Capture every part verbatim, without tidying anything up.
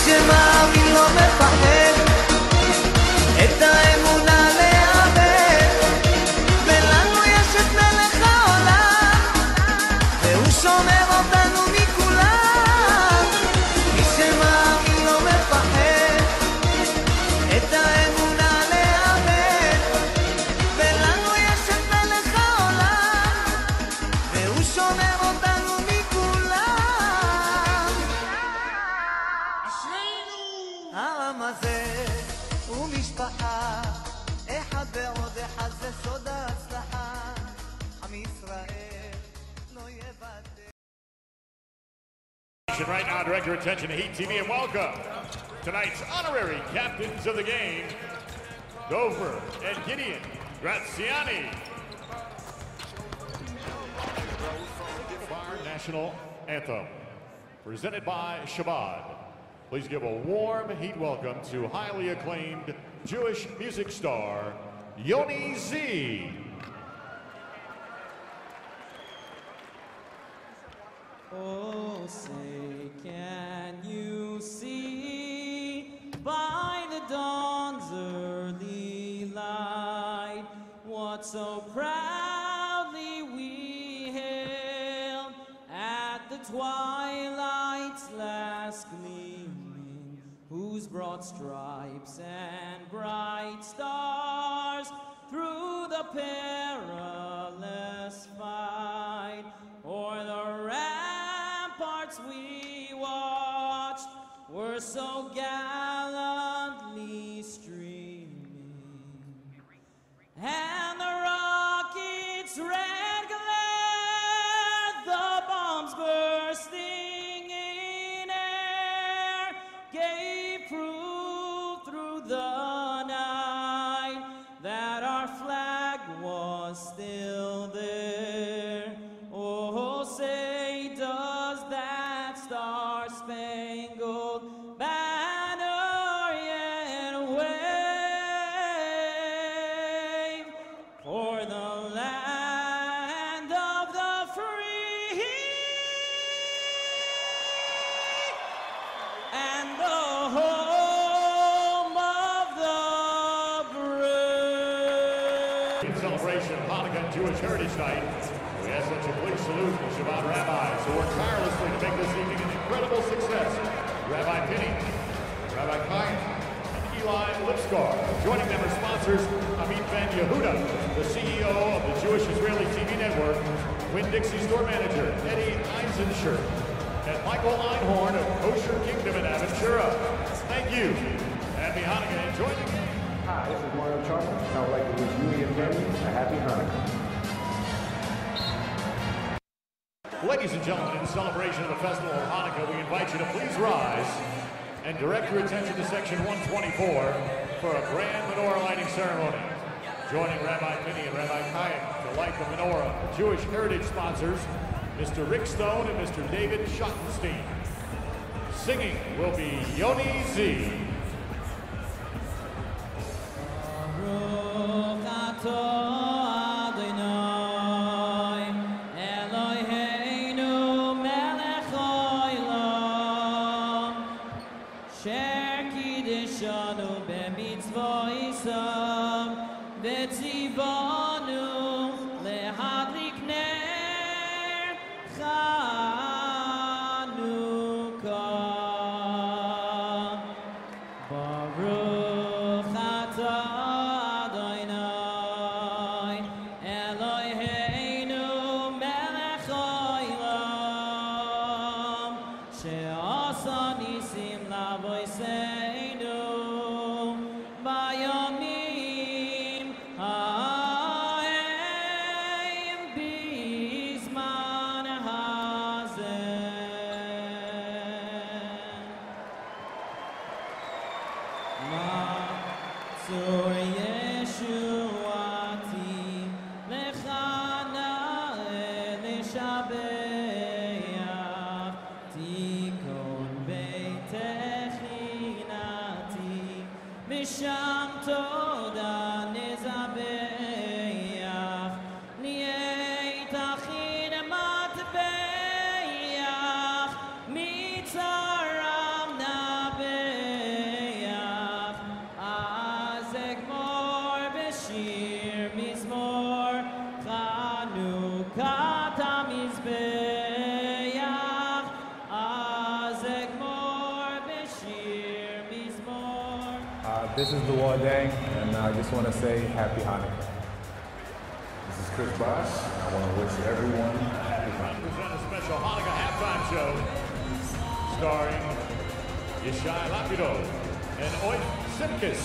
שמאמין לא מפחד את האמונה לאבד ולנו יש את מלך העולם והוא שומר אותנו מכולם מי שמאמין לא מפחד את האמונה לאבד ולנו יש את מלך העולם והוא שומר אותנו מכולם העם הזה הוא משפחה אחד ועוד אחד זה סוד ההצלחה עם ישראל לא יבטל. Right now, direct your attention to Heat T V and welcome tonight's honorary captains of the game, Gopher and Gideon Graziani. Our national anthem, presented by Chabad. Please give a warm heat welcome to highly acclaimed Jewish music star, Yoni Z. Oh, say, can you see by the dawn's early light what so proudly we hailed at the twilight's last gleaming, whose broad stripes and bright stars through the perilous fight o'er the ramparts we watched were so gallantly streaming, and the rockets' red glare, the bombs bursting in air, gave proof through the night that our flag was still there. Oh, say, does that star-spangled banner yet wave for the land of the free and the home of the brave? In celebration of Hanukkah Jewish Heritage Night, we ask that you please salute the Chabad rabbis who work tirelessly to make this evening an incredible success. Rabbi Pinny, Rabbi Chaim, and Eli Lipskar. Joining them are sponsors Amit Ben Yehuda, the C E O of the Jewish Israeli T V network, Winn-Dixie store manager Eddie Eisenschur, and Michael Einhorn of Kosher Kingdom in Aventura. Thank you. Happy Hanukkah. Enjoy the game. Hi, this is Chalmers. I would like to wish you and your family a happy Hanukkah. Ladies and gentlemen, in celebration of the festival of Hanukkah, we invite you to please rise and direct your attention to section one twenty-four for a grand menorah lighting ceremony. Joining Rabbi Pinny and Rabbi Chaim to light the menorah, Jewish heritage sponsors, Mister Rick Stone and Mister David Schottenstein. Singing will be Yoni Z. Baruch atah Adonai, Eloheinu melech haolam, sher kiddeshanu b'mitzvosav, v'tzivanu lehadlik ner Chanukah. Baruch atah Adonai, Eloheinu melech haolam, she'asa nisim lavoseinu bayamim ha'em bizman hazeh. Matzur Yeshuati lechana elishabeach tikon beitech this is Luol Deng, and I just want to say Happy Hanukkah. This is Chris Bosh. I want to wish everyone a happy Hanukkah. Present a special Hanukkah halftime show starring Yishai Lapidot and Oy Simchas.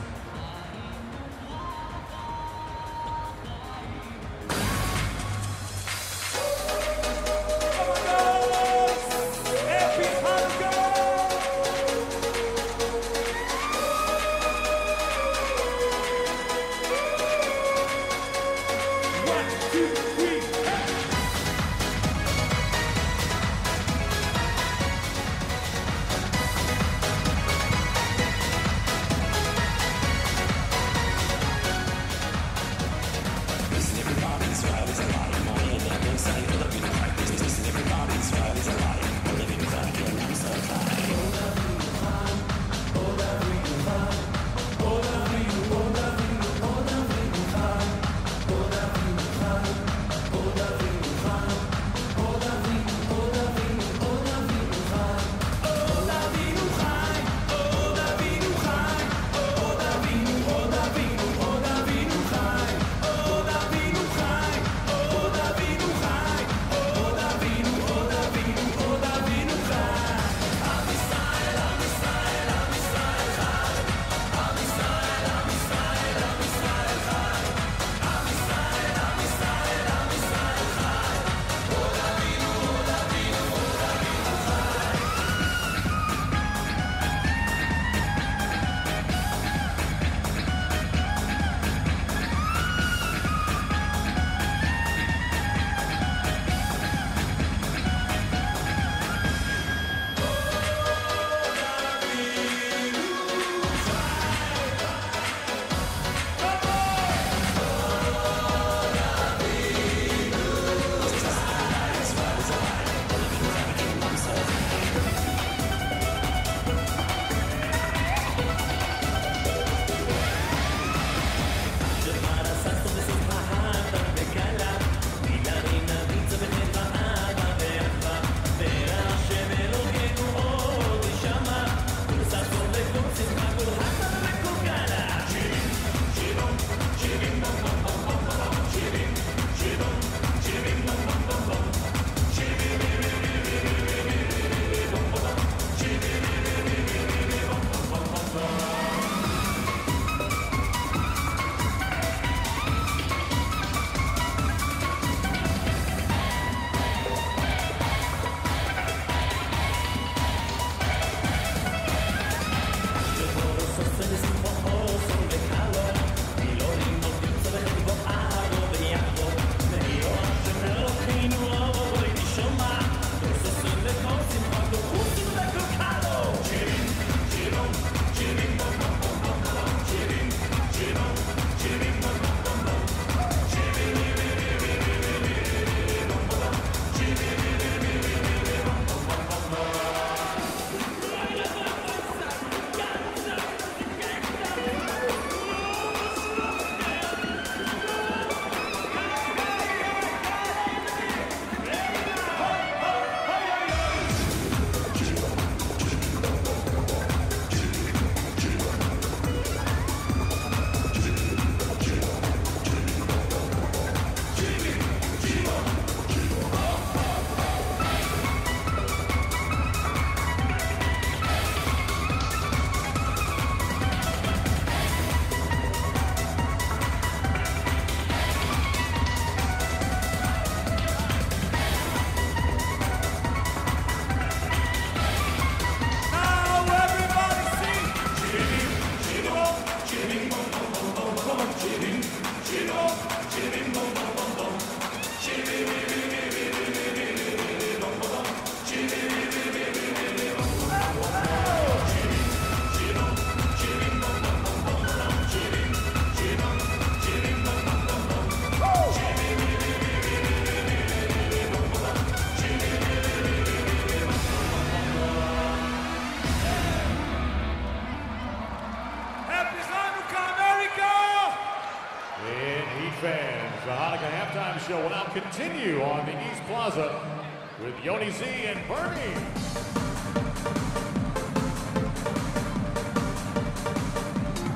fans. The Hanukkah halftime show will now continue on the East Plaza with Yoni Z and Burnie.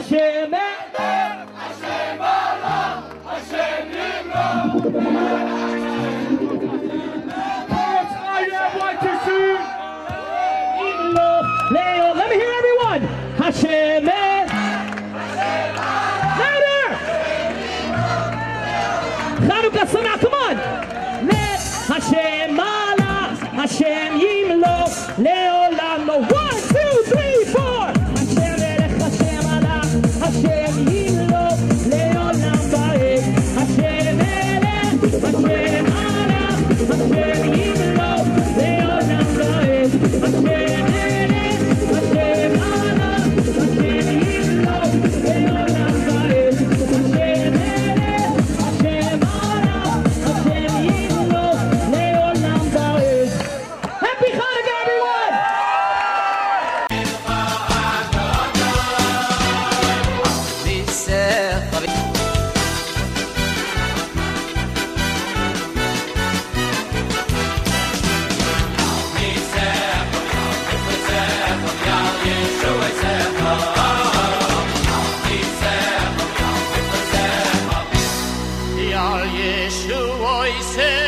Hashem Hashem Allah, Hashem Leo, let me hear everyone. Hashem louder. Chanukah Sana, come on. Let Hashem Malach, Hashem Yimlo, Leolam. One, two, three, four. Hashem Melech, Hashem Malach, Hashem Yimlo, Leolam Baek. Hashem Melech, Hashem Malach, Hashem Yimlo, Leolam Baek. Hashem Yal Yeshua